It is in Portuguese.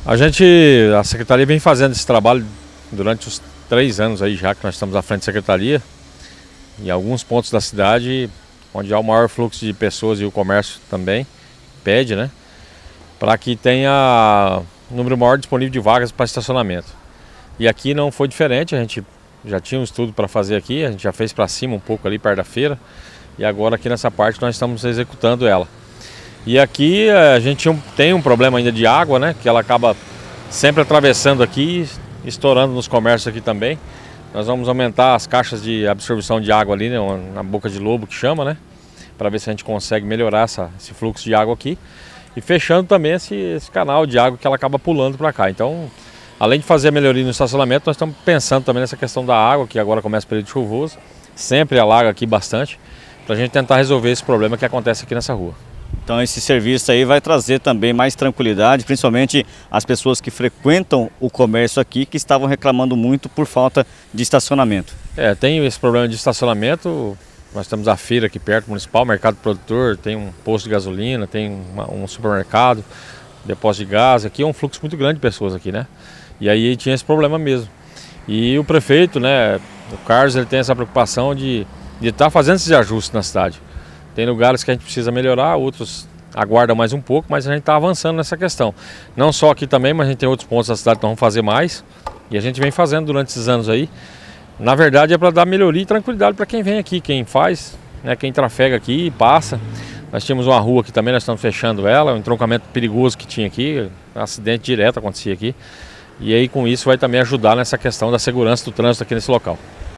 A Secretaria vem fazendo esse trabalho durante os 3 anos aí já que nós estamos à frente da Secretaria. Em alguns pontos da cidade, onde há o maior fluxo de pessoas e o comércio também, pede, né? Para que tenha um número maior disponível de vagas para estacionamento. E aqui não foi diferente, a gente já tinha um estudo para fazer aqui, a gente já fez para cima um pouco ali perto da feira. E agora aqui nessa parte nós estamos executando ela. E aqui a gente tem um problema ainda de água, né? Que ela acaba sempre atravessando aqui, estourando nos comércios aqui também. Nós vamos aumentar as caixas de absorção de água ali, né, na boca de lobo que chama, né? Para ver se a gente consegue melhorar esse fluxo de água aqui. E fechando também esse canal de água que ela acaba pulando para cá. Então, além de fazer a melhoria no estacionamento, nós estamos pensando também nessa questão da água, que agora começa o período chuvoso. Sempre alaga aqui bastante, para a gente tentar resolver esse problema que acontece aqui nessa rua. Então esse serviço aí vai trazer também mais tranquilidade, principalmente as pessoas que frequentam o comércio aqui, que estavam reclamando muito por falta de estacionamento. Tem esse problema de estacionamento. Nós temos a feira aqui perto, municipal, mercado produtor, tem um posto de gasolina, tem um supermercado, depósito de gás. Aqui é um fluxo muito grande de pessoas aqui, né? E aí tinha esse problema mesmo. E o prefeito, né, o Carlos, ele tem essa preocupação de estar fazendo esses ajustes na cidade. Tem lugares que a gente precisa melhorar, outros aguardam mais um pouco, mas a gente está avançando nessa questão. Não só aqui também, mas a gente tem outros pontos da cidade que nós vamos fazer mais. E a gente vem fazendo durante esses anos aí. Na verdade é para dar melhoria e tranquilidade para quem vem aqui, quem faz, né, quem trafega aqui e passa. Nós tínhamos uma rua aqui também, nós estamos fechando ela, um entroncamento perigoso que tinha aqui, um acidente direto acontecia aqui. E aí com isso vai também ajudar nessa questão da segurança do trânsito aqui nesse local.